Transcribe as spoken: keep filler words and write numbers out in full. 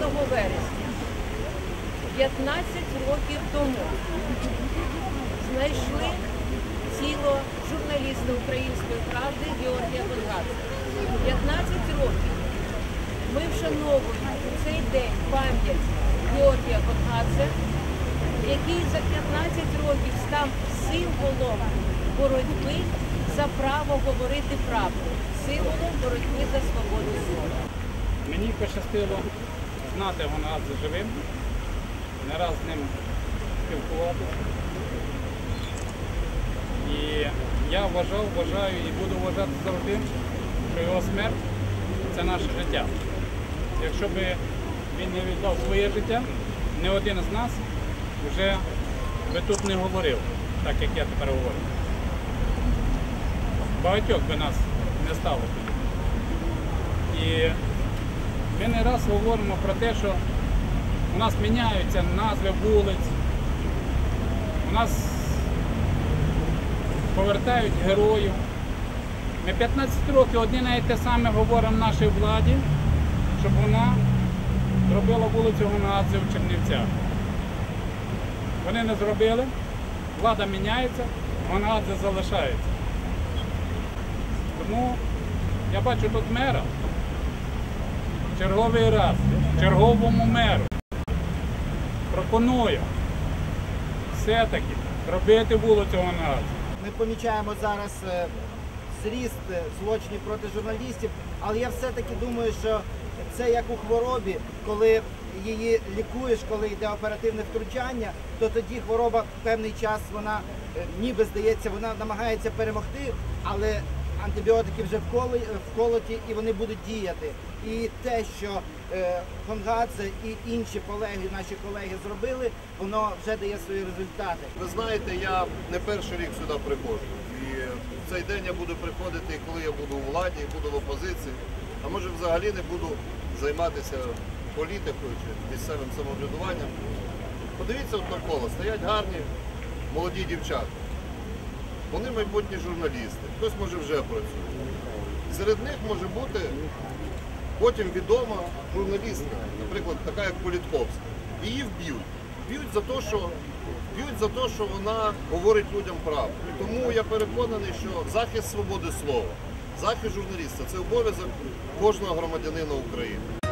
п'ятнадцятого вересня, п'ятнадцять років тому, знайшли тіло журналіста «Української правди» Георгія Гонгадзе. п'ятнадцять років ми вшановуємо у цей день пам'ять Георгія Гонгадзе, який за п'ятнадцять років став символом боротьби за право говорити правду, символом боротьби за свободу слова. Мені пощастило знати Гонгадзе живим, не раз з ним спілкуватися. І я вважав, вважаю і буду вважати завжди, що його смерть – це наше життя. Якщо б він не віддав своє життя, ні один з нас вже би тут не говорив, так як я тепер говорю. Багатьох би нас не стало тоді. І ми не раз говоримо про те, що у нас міняються назви вулиць, у нас повертають героїв. Ми п'ятнадцять років одні навіть те саме говоримо нашій владі, щоб вона зробила вулицю Гонгадзе в Чернівцях. Вони не зробили, влада міняється, Гонгадзе залишається. Тому я бачу тут мера, черговий раз, черговому меру пропоную все-таки робити вулицю Гонгадзе. Ми помічаємо зараз зріст злочинів проти журналістів, але я все-таки думаю, що це як у хворобі, коли її лікуєш, коли йде оперативне втручання, то тоді хвороба певний час, вона ніби здається, вона намагається перемогти, але антибіотики вже вколоті і вони будуть діяти. І те, що е, Гонгадзе і інші колеги, наші колеги зробили, воно вже дає свої результати. Ви знаєте, я не перший рік сюди приходжу. І в цей день я буду приходити, коли я буду у владі, буду в опозиції, а може взагалі не буду займатися політикою чи місцевим самоврядуванням. Подивіться от навколо, стоять гарні молоді дівчата. Вони майбутні журналісти, хтось може вже працює. Серед них може бути потім відома журналістка, наприклад, така як Політковська. Її вб'ють. Б'ють за те, що, б'ють за те, що вона говорить людям правду. І тому я переконаний, що захист свободи слова, захист журналіста – це обов'язок кожного громадянина України.